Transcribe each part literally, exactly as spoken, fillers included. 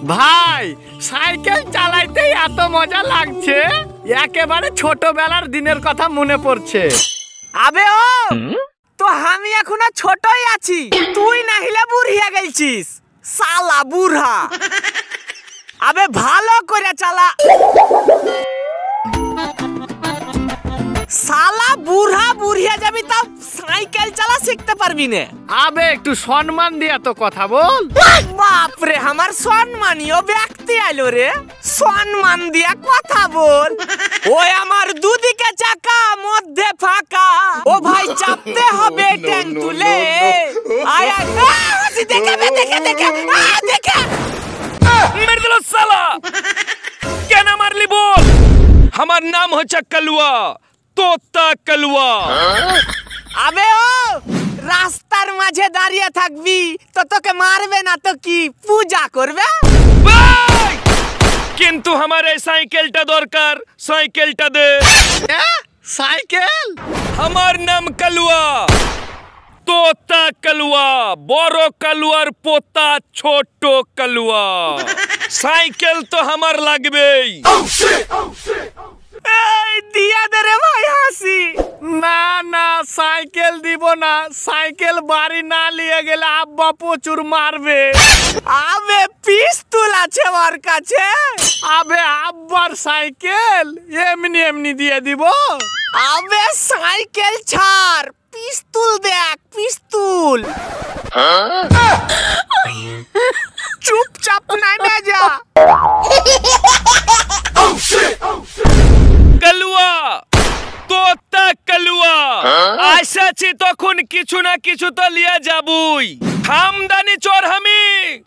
ভাই সাইকেল চালাইতে এত মজা লাগছে, একেবারে ছোটবেলার দিনের কথা মনে পড়ছে। আবে ও তো আমি এখনো ছোটই আছি, তুই না হিলে বুড়িয়া গেছিস শালা বুড়া। আবে ভালো করে চালা শালা, বুড়া বুড়িয়া যাবি তাও সাইকেল চালা শিখতে পারবি না। আবে একটু সম্মান দিয়া তো কথা বল। বাপরে আমার সম্মানীয় ব্যক্তি আইলো রে, সম্মান দিয়া কথা বল। ওই আমার দুদিকে চাকা মধ্যে ফাঁকা, ও ভাই চাপতে হবে ট্যাং তুলে। আয় আয় হাসি দেখে দেখে দেখে দেখে মেরে দিল শালা। কেন মারলি বল? আমার নাম হচ্ছে কালুয়া, তোতা কালুয়া। আবে ও রাস্তার মাঝে দাঁড়িয়ে থাকবি তো তোকে মারবে না তো কি পূজা করবে? কিন্তু আমার এই সাইকেলটা দরকার, সাইকেলটা দে। সাইকেল? আমার নাম কালুয়া, তোতা কালুয়া, বড় কালুয়ার পোতা ছোট কালুয়া। সাইকেল তো আমার লাগবেই। এই দিয়া দে রে ভাই হাসি। না না সাইকেল দিব না, সাইকেল বাড়ি না নিয়ে গেলে আব্বা প্রচুর মারবে। আবে পিস্তল আছে ওর কাছে। আবে আব্বার সাইকেল এমনি এমনি দিয়ে দিব। আবে সাইকেল ছাড়, পিস্তল দেখ পিস্তল। চুপচাপ নামে যা। কালুয়া, তোতা কালুয়া, আইসাছি তখন কিছু না কিছু তো লিয়া যাবই। খামদানি চোর আমি।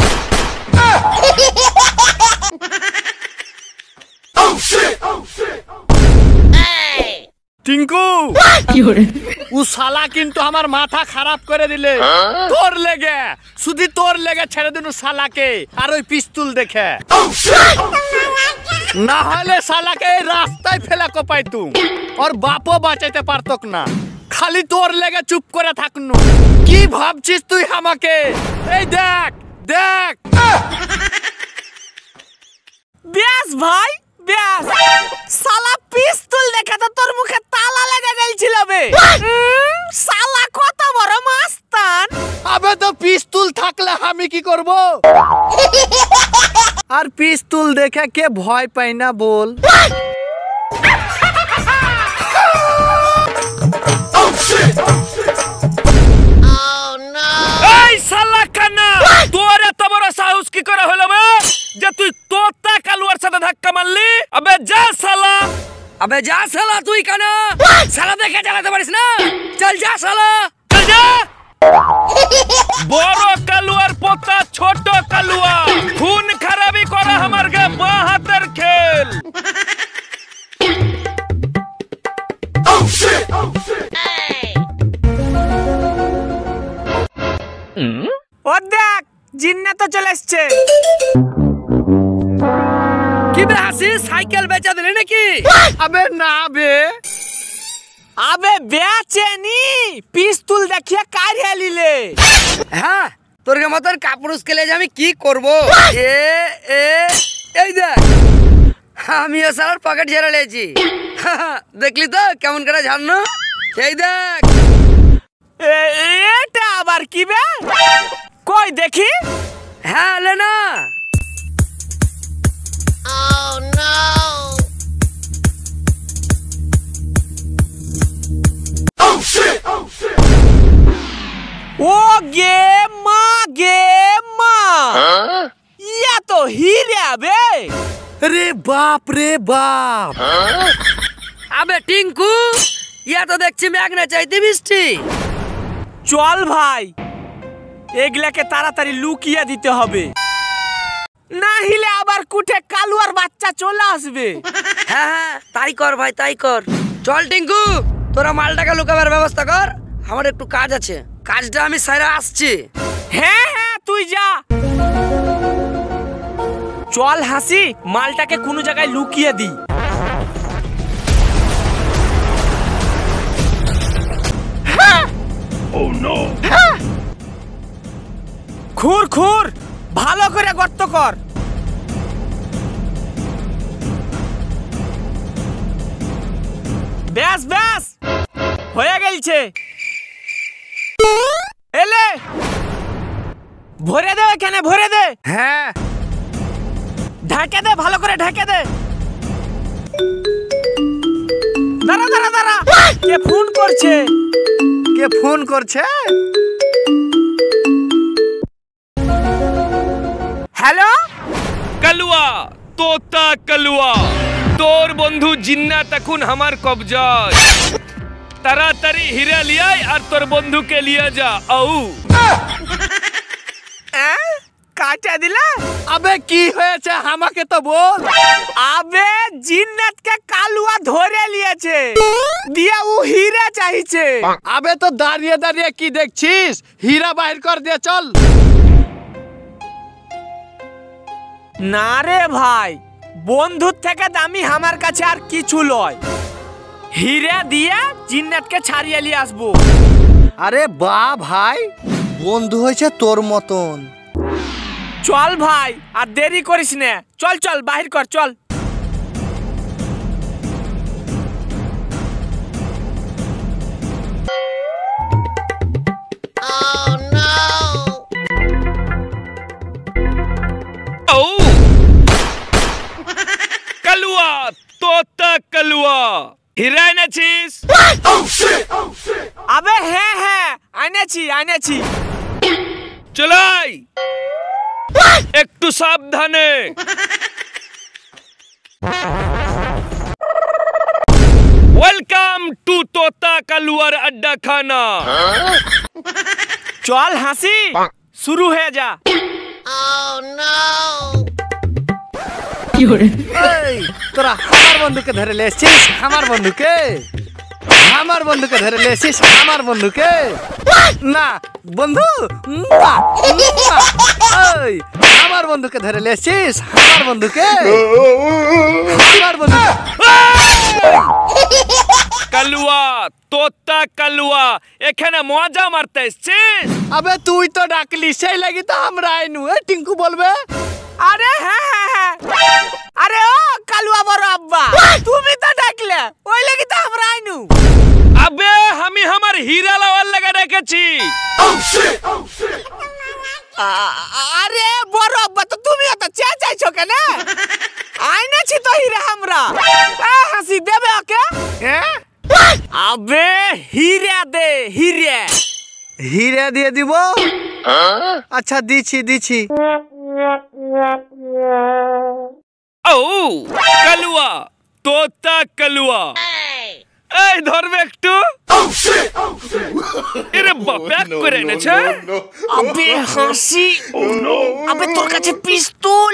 টিঙ্কু ও শালা কিন্তু আমার মাথা খারাপ করে দিলে। তোর লেগে, শুধু তোর লেগে ছেড়ে দিন শালাকে আর ওই পিস্তল দেখে। না হলে শালাকে এই রাস্তায় ফেলা কোপাইতু, ওর বাপও বাঁচাইতে পারতক না। খালি তোর লেগে চুপ করে থাকনু। কি ভাবছিস তুই আমাকে? এই দেখ দেখ। ব্যাস ভাই ব্যাস, শালা পিস্তল দেখে তো তোর মুখে তালা লেগে গেছিল বে। শালা কত বড় মাস্তান। আবে তো পিস্তল থাকলে আমি কি করব? আর পিস্তল দেখে কে ভয় পায় না বল? এই শালা কানা, তোর এত বড় সাহস কি করে হলো বে যে তুই তোতা কালুয়ার সাথে ধাক্কা মারলি? আবে যা শালা। আবে যা শালা, তুই কানা শালা দেখে চালাতে পারিস না? চল যা শালা, চল যা। বড় কালুয়ার পোতা ছোট কালুয়া, খুন খারাপি করা আমার গে বাঁ হাতের খেল। ও দেখ জিন্না তো চলে এসছে। কি বে হাসি, সাইকেল বেচা দিলি নাকি? আবে না বে। আবে বেচেনি, পিস্তল দেখিয়ে কাঢ়িয়ে নিলে। হ্যাঁ, তোর মতন কাপুরুষ কেলে যে আমি কি করব? এ এ এই দেখ, আমিও সালার পকেট ঝেড়ে লেছি। দেখলি তো কেমন করে ঝাড়নো? এই দেখ। এটা আবার কি বে? কই দেখি। হ্যাঁ লে না। Oh no! Oh shit! Oh shit! ও গে মা গে মা, ইয়া তো হিরে বে। রে বাপ রে বাপ। আবে টিঙ্কু, ইয়া তো দেখছি মেঘনা চাইতে বৃষ্টি। চল ভাই, এগুলাকে তাড়াতাড়ি লুকিয়ে দিতে হবে, না হলে আবার কুঠে কালুয়ার বাচ্চা চলে আসবে। হ্যাঁ হ্যাঁ তাই কর ভাই, তাই কর। চল টিঙ্কু, তোরা মালটাকে লুকাবার ব্যবস্থা কর, আমার একটু কাজ আছে, কাজটা আমি সাইরা আসছি। হ্যাঁ হ্যাঁ তুই যা। চল হাসি, মালটাকে কোনো জায়গায় লুকিয়ে দি। খুর খুর, ভালো করে গর্ত কর। ব্যাস ব্যাস হয়ে গেলছে। এলে ভরে দে, এখানে ভরে দে। হ্যাঁ ঢেকে দে, ভালো করে ঢেকে দে। দাঁড়া দাঁড়া দাঁড়া, কে ফোন করছে? কে ফোন করছে? হ্যালো কালুয়া, তোতা কালুয়া, তোর বন্ধু জিন্নাত এখন আমার কবজায়। তাড়াতাড়ি হীরা লিয়াই আর তোর বন্ধুকে লিয়ে যা। আউ কাটা দিলা? আবে কি হয়েছে আমাকে তো বল। আবে জিন্নাতকে কালুয়া ধরে নিয়েছে, দিয়া ও হীরা চাইছে। আবে তো দাঁড়িয়ে দাঁড়িয়ে কি দেখছিস, হীরা বাহির কর দিয়ে চল। না রে ভাই, বন্ধুর থেকে দামি আমার কাছে আর কিছু লয়। হীরা দিয়া জিন্নাতকে ছাড়িয়ে নিয়ে আসবো। আরে বা ভাই, বন্ধু হয়েছে তোর মতন। চল ভাই, আর দেরি করিস না, চল চল বাহির কর চল। কালুয়া, তোতা কালুয়া, হীরা এনেছিস? আবে হ্যাঁ হ্যাঁ আনেছি আনেছি। চলাই একটু সাবধানে। ওয়েলকাম টু তোতা কালুয়ার আড্ডা খানা। চল হাসি শুরু হয়ে যা। এই তোরা আমার বন্ধুকে ধরে লেছিস, আমার বন্ধুকে আমার বন্ধুকে ধরে লেছিস, আমার বন্ধুকে না বন্ধু না, না। এই আমার বন্ধুকে ধরে লেছিস, আমার বন্ধুকে আমার বন্ধু। কালুয়া, তোতা কালুয়া, এখানে মজা মারতে এসছিস? আবে তুই তো ডাকলি, সেই লাগি তো আমরা আইনু। এ টিঙ্কু বলবে। আরে হ্যাঁ হ্যাঁ হ্যাঁ, আরে ও কালুয়া বড় আব্বা, তুমি তো ডাকলে, ওই লাগি তো আমরা আইনু। আবে আমি আমার হীরা লাওয়ার লাগা রেখেছি। আরে বড় আব্বা, তো তুমিও তো চেয়ে চাইছো কেন? আইনাছি তো হীরা আমরা। এ হাসি দেবে ওকে? হ্যাঁ আবে হীরা দে, হীরা। হীরা দিয়ে দিব। আচ্ছা দিছি দিছি। ও কালুয়া, তোতা কালুয়া, এই ধরবে একটু। এরে বাবা করে এনেছে। আবে হাসি, আবে তোর কাছে পিস্তল,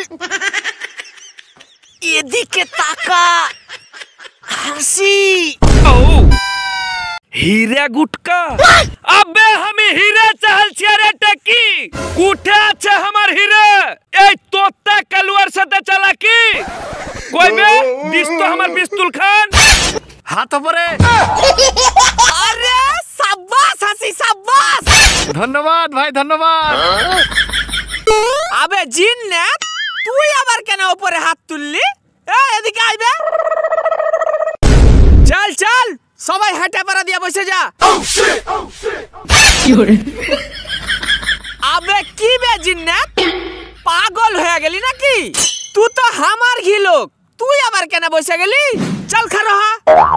এদিকে তাকা হাসি। ও হীরা গুটকা। আবে আমি হীরা চাইছি, আর এটা কি? কুঠে আছে আমার হীরা? এই তোতা কালুয়ার সাথে চালাকি কইবে? দিস তো আমার পিস্তল খান। হাত উপরে। আরে সাব্বাস হাসি, সাব্বাস। ধন্যবাদ ভাই, ধন্যবাদ। আবে জিন্নাত, তুই আবার কেন উপরে হাত তুললি? এ এদিকে আইবে। চল চল, সবাই হাঁটা পাড়া দিয়ে বসে যা। আবে কি বে জিন্নাত, পাগল হয়ে গেলি নাকি? তুই তো আমার ঘি লোক, তুই আবার কেন বসে গেলি? চল খারো হা।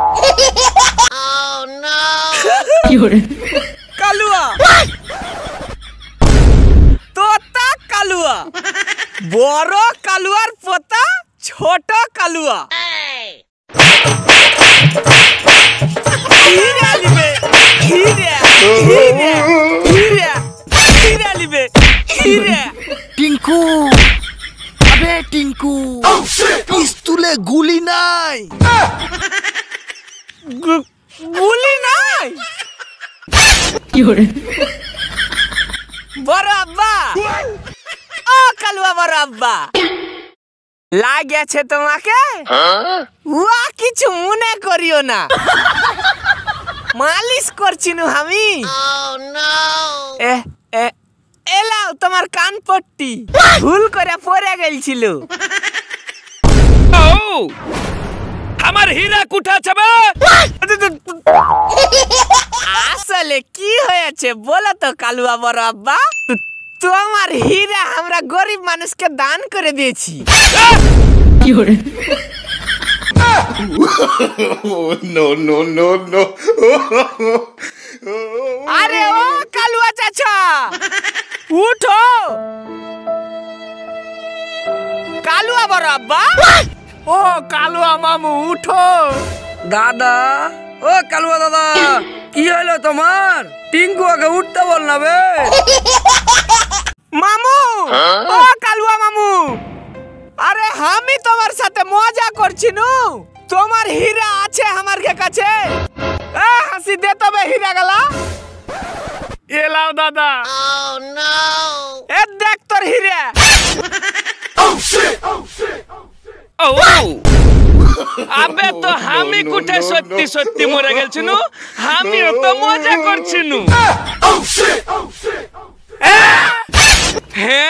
কালুয়া, তোতা কালুয়া, বড় কালুয়ার পোতা ছোট কালুয়া। হীরা লিবে, হীরা, হীরা, হীরা, হীরা লিবে, হীরা। টিঙ্কু, আবে টিঙ্কু, পিস্তুলে গুলি নাই। গু- গুলি নাই? বড় আব্বা, ও কালুয়া বড় আব্বা, লাগেছে তোমাকে? ওয়া কিছু মনে করিও না, মালিশ করছিনু আমি। এ এ এলাও তোমার কান পট্টি, ভুল করে পড়ে গেছিল। ও আমার হীরা কুঠা ছবে আসলে কি হয়েছে বলো তো কালুয়া বড় আব্বা তোমার হীরা আমরা গরিব মানুষকে দান করে দিয়েছি কি হরে no no no no আরে ও কালুয়া চাচা উঠো কালুয়া বড় আব্বা ও কালুয়া মামু উঠো। দাদা ও কালুয়া দাদা কি হলো তোমার? টিঙ্কু আগে উঠতে বল না বে। মামু ও কালুয়া মামু আরে আমি তোমার সাথে মজা করছি নু তোমার হীরা আছে আমার কাছে এ হাসি দে তবে হীরা গলা এলাও দাদা। এ দেখ তোর হীরা ও আবে তো আমি কুঠে সত্যি সত্যি মরে গেলছিনু আমিও তো মজা করছিনু। হে